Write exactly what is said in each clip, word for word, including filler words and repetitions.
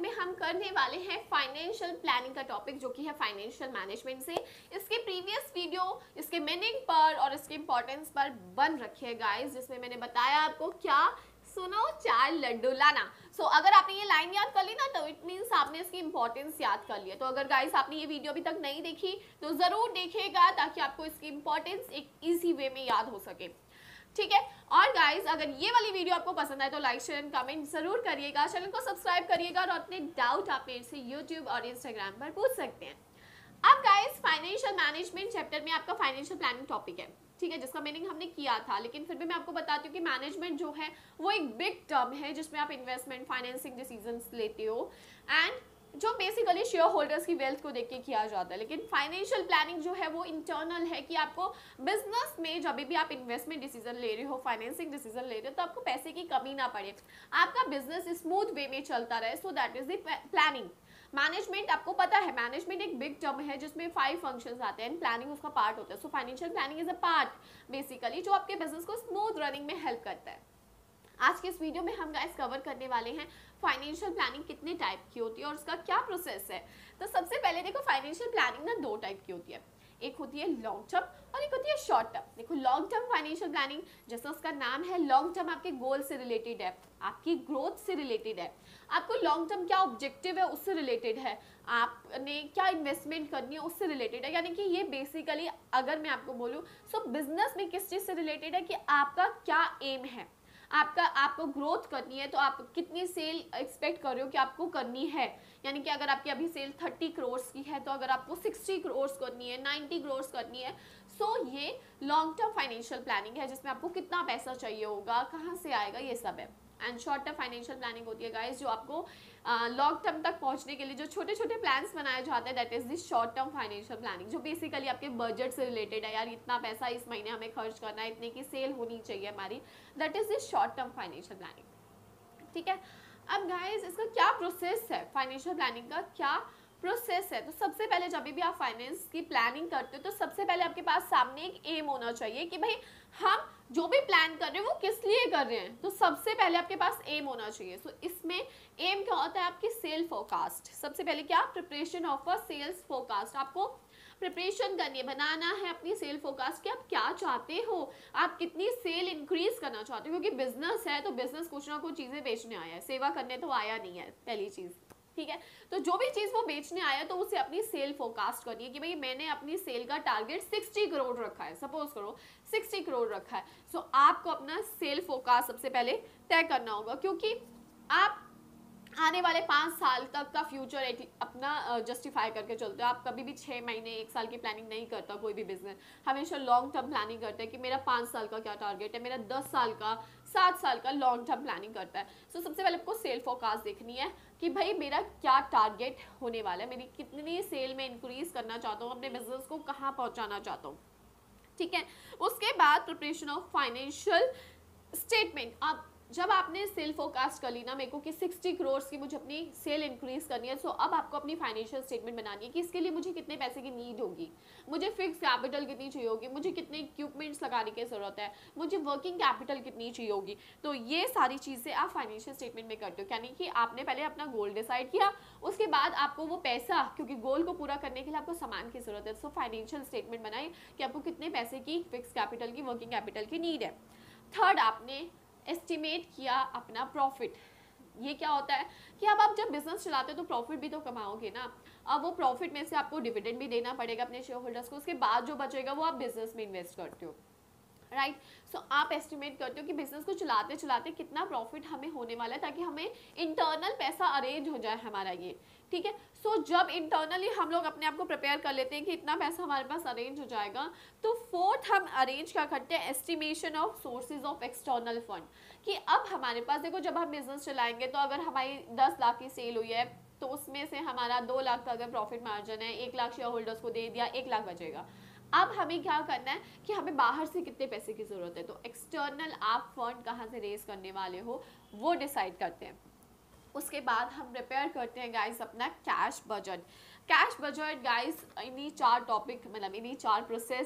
में हम करने वाले हैं फाइनेंशियल प्लानिंग का टॉपिक, जो कि है फाइनेंशियल मैनेजमेंट से। इसके प्रीवियस वीडियो इसके मीनिंग पर और इसके इंपॉर्टेंस पर बन रखे हैं गाइस, जिसमें मैंने बताया आपको क्या, सुनो चार लड्डू लाना। सो so, अगर आपने ये लाइन याद कर ली ना, तो इट मीन्स आपने इसकी इंपॉर्टेंस याद कर लिया। तो अगर गाइस आपने ये वीडियो अभी तक नहीं देखी तो जरूर देखिएगा, ताकि आपको इसकी इंपॉर्टेंस एक इजी वे में याद हो सके, ठीक है। और गाइस अगर ये वाली वीडियो आपको पसंद आए तो लाइक शेयर एंड कमेंट जरूर करिएगा, चैनल को सब्सक्राइब करिएगा, और अपने डाउट आप मेरे से यूट्यूब और इंस्टाग्राम पर पूछ सकते हैं। अब गाइस फाइनेंशियल मैनेजमेंट चैप्टर में आपका फाइनेंशियल प्लानिंग टॉपिक है, ठीक है, जिसका मीनिंग हमने किया था, लेकिन फिर भी मैं आपको बताती हूँ कि मैनेजमेंट जो है वो एक बिग टर्म है, जिसमें आप इन्वेस्टमेंट, फाइनेंसिंग डिसीजंस लेते हो, एंड जो बेसिकली शेयर होल्डर्स की वेल्थ को देख के किया जाता है। लेकिन फाइनेंशियल प्लानिंग जो है वो इंटरनल है, कि आपको बिजनेस में जब भी आप इन्वेस्टमेंट डिसीजन ले रहे हो, फाइनेंसिंग डिसीजन ले रहे हो, तो आपको पैसे की कमी ना पड़े, आपका बिजनेस स्मूथ वे में चलता रहे। So that is the planning. Management आपको पता है, मैनेजमेंट एक बिग टर्म है जिसमें फाइव फंक्शंस आते हैं, प्लानिंग उसका पार्ट होता है। So financial planning is a part basically, जो आपके बिजनेस को स्मूथ रनिंग में हेल्प करता है। आज के इस वीडियो में हम गाइस कवर करने वाले हैं फाइनेंशियल प्लानिंग कितने टाइप की होती है और उसका क्या प्रोसेस है। तो सबसे पहले देखो, फाइनेंशियल प्लानिंग ना दो टाइप की होती है, एक होती है लॉन्ग टर्म और एक होती है शॉर्ट टर्म। देखो लॉन्ग टर्म फाइनेंशियल प्लानिंग, जैसा उसका नाम है, लॉन्ग टर्म आपके गोल से रिलेटेड है, आपकी ग्रोथ से रिलेटेड है, आपको लॉन्ग टर्म क्या ऑब्जेक्टिव है उससे रिलेटेड है, आपने क्या इन्वेस्टमेंट करनी है उससे रिलेटेड है। यानी कि ये बेसिकली अगर मैं आपको बोलूँ, सो बिजनेस में किस चीज़ से रिलेटेड है, कि आपका क्या एम है, आपका आपको ग्रोथ करनी है तो आप कितनी सेल एक्सपेक्ट कर रहे हो कि आपको करनी है। यानी कि अगर आपकी अभी सेल थर्टी करोड़ की है, तो अगर आपको सिक्सटी करोड़ करनी है, नाइन्टी करोड़ करनी है, सो ये लॉन्ग टर्म फाइनेंशियल प्लानिंग है, जिसमें आपको कितना पैसा चाहिए होगा, कहाँ से आएगा, ये सब है। And short term financial planning होती है गाइस, जो आपको लॉन्ग uh, टर्म तक पहुंचने के लिए जो छोटे छोटे प्लान्स बनाए जाते हैं, that is this short term financial planning, जो बेसिकली आपके बजट से रिलेटेड है। यार इतना पैसा इस महीने हमें खर्च करना है, इतने की सेल होनी चाहिए हमारी, that is this short term financial planning, ठीक है। अब गाइस इसका क्या प्रोसेस है, फाइनेंशियल प्लानिंग का क्या प्रोसेस है। तो सबसे पहले जब भी आप फाइनेंस की प्लानिंग करते हो, तो सबसे पहले आपके पास सामने एक एम होना चाहिए, कि भाई हम जो भी प्लान कर रहे हैं वो किस लिए कर रहे हैं। तो सबसे पहले आपके पास एम होना चाहिए। सो so, इसमें एम क्या होता है, आपकी सेल फोरकास्ट। सबसे पहले क्या, preparation of a sales forecast, आपको प्रिपरेशन करनी है, बनाना है अपनी सेल फोरकास्ट, कि आप क्या चाहते हो, आप कितनी सेल इंक्रीज करना चाहते हो, क्योंकि बिजनेस है तो बिजनेस कुछ ना कुछ चीजें बेचने आया है, सेवा करने तो आया नहीं है, पहली चीज, ठीक है। तो जो भी चीज वो बेचने आया तो उसे अपनी सेल फोरकास्ट करनी है, कि भाई मैंने अपनी सेल का टारगेट सिक्सटी करोड़ रखा है, सपोज करो सिक्सटी करोड़ रखा है। सो so, आपको अपना सेल फोरकास्ट सबसे पहले तय करना होगा, क्योंकि आप आने वाले पाँच साल तक का फ्यूचर अपना जस्टिफाई करके चलते हो। आप कभी भी छः महीने एक साल की प्लानिंग नहीं करता कोई भी बिजनेस, हमेशा लॉन्ग टर्म प्लानिंग करता है, कि मेरा पाँच साल का क्या टारगेट है, मेरा दस साल का, सात साल का, लॉन्ग टर्म प्लानिंग करता है। सो so, सबसे पहले आपको सेल फोरकास्ट देखनी है, कि भाई मेरा क्या टारगेट होने वाला है, मेरी कितनी सेल में इंक्रीज करना चाहता हूँ, अपने बिजनेस को कहाँ पहुँचाना चाहता हूँ, ठीक है। उसके बाद प्रिपरेशन ऑफ फाइनेंशियल स्टेटमेंट। अब जब आपने सेल फोरकास्ट कर ली ना मेरे को, कि सिक्सटी करोड़ की मुझे अपनी सेल इंक्रीज करनी है, सो अब आपको अपनी फाइनेंशियल स्टेटमेंट बनानी है, कि इसके लिए मुझे कितने पैसे की नीड होगी, मुझे फिक्स कैपिटल कितनी चाहिए होगी, मुझे कितने इक्विपमेंट्स लगाने की जरूरत है, मुझे वर्किंग कैपिटल कितनी चाहिए होगी। तो ये सारी चीज़ें आप फाइनेंशियल स्टेटमेंट में करते हो, यानी कि आपने पहले अपना गोल डिसाइड किया, उसके बाद आपको वो पैसा, क्योंकि गोल को पूरा करने के लिए आपको सामान की जरूरत है, सो फाइनेंशियल स्टेटमेंट बनाए कि आपको कितने पैसे की फिक्स कैपिटल की, वर्किंग कैपिटल की नीड है। थर्ड, आपने एस्टिमेट किया अपना प्रॉफिट। ये क्या होता है, कि अब आप जब बिजनेस चलाते हो तो प्रॉफिट भी तो कमाओगे ना, अब वो प्रॉफिट में से आपको डिविडेंड भी देना पड़ेगा अपने शेयर होल्डर्स को, उसके बाद जो बचेगा वो आप बिजनेस में इन्वेस्ट करते हो, राइट right? सो so, आप एस्टिमेट करते हो कि बिजनेस को चलाते चलाते कितना प्रॉफिट हमें होने वाला है, ताकि हमें इंटरनल पैसा अरेंज हो जाए हमारा ये, ठीक है। सो so, जब इंटरनली हम लोग अपने आप को प्रिपेयर कर लेते हैं कि इतना पैसा हमारे पास अरेंज हो जाएगा, तो फोर्थ हम अरेंज क्या करते हैं, estimation of sources of external fund, कि अब हमारे पास देखो, जब हम बिजनेस चलाएंगे तो अगर हमारी दस लाख की सेल हुई है, तो उसमें से हमारा दो लाख का अगर प्रॉफिट मार्जिन है, एक लाख शेयर होल्डर्स को दे दिया, एक लाख बचेगा। अब हमें क्या करना है, कि हमें बाहर से कितने पैसे की जरूरत है, तो एक्सटर्नल आप फंड कहाँ से रेज करने वाले हो वो डिसाइड करते हैं। उसके बाद हम प्रिपेयर करते हैं गाइस अपना cash budget. Cash budget guys इन्हीं चार टॉपिक, मतलब इन्हीं चार प्रोसेस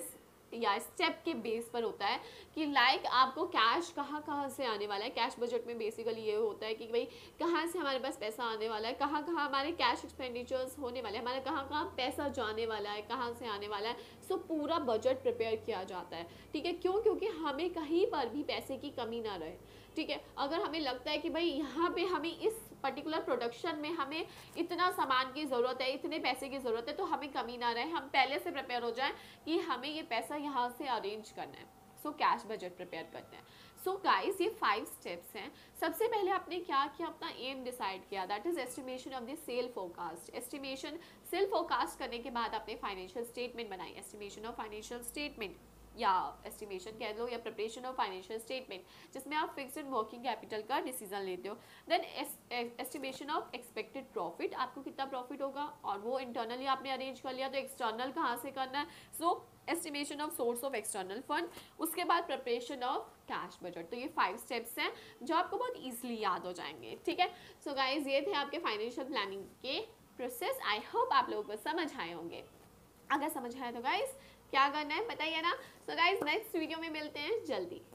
या स्टेप के बेस पर होता है कि लाइक आपको कैश कहाँ कहाँ से आने वाला है। कैश बजट में बेसिकली ये होता है कि भाई कहाँ से हमारे पास पैसा आने वाला है, कहाँ कहाँ हमारे कैश एक्सपेंडिचर्स होने वाले हैं, हमारा कहाँ कहाँ पैसा जाने वाला है, कहाँ से आने वाला है। सो पूरा बजट प्रिपेयर किया जाता है, ठीक है। क्यों? क्योंकि हमें कहीं पर भी पैसे की कमी ना रहे, ठीक है। अगर हमें लगता है कि भाई यहाँ पे हमें इस पर्टिकुलर प्रोडक्शन में हमें इतना सामान की ज़रूरत है, इतने पैसे की ज़रूरत है, तो हमें कमी ना रहे, हम पहले से प्रिपेयर हो जाएं कि हमें ये पैसा यहाँ से अरेंज करना है। सो कैश बजट प्रिपेयर करते हैं। सो so गाइस, ये फाइव स्टेप्स हैं। सबसे पहले आपने क्या किया, अपना एम डिसाइड किया, that is estimation of the sale forecast. Estimation sale forecast करने के बाद आपने फाइनेंशियल स्टेटमेंट बनाई, एस्टिमेशन ऑफ फाइनेंशियल स्टेटमेंट या एस्टिमेशन कह लो या प्रिपरेशन ऑफ फाइनेंशियल स्टेटमेंट, जिसमें आप फिक्स्ड एंड वर्किंग कैपिटल का डिसीजन लेते हो। Then estimation of expected profit, आपको कितना प्रॉफिट होगा, और वो इंटरनली आपने अरेंज कर लिया, तो एक्सटर्नल कहाँ से करना है। So estimation of source of external fund, उसके बाद प्रिपरेशन ऑफ कैश बजट। तो ये फाइव स्टेप्स हैं जो आपको बहुत ईजिली याद हो जाएंगे, ठीक है। सो गाइज, ये थे आपके फाइनेंशियल प्लानिंग के प्रोसेस। आई होप आप लोगों को समझ आए होंगे। अगर समझ आए तो गाइज क्या करना है बताइए ना। सो गाइज, नेक्स्ट वीडियो में मिलते हैं जल्दी।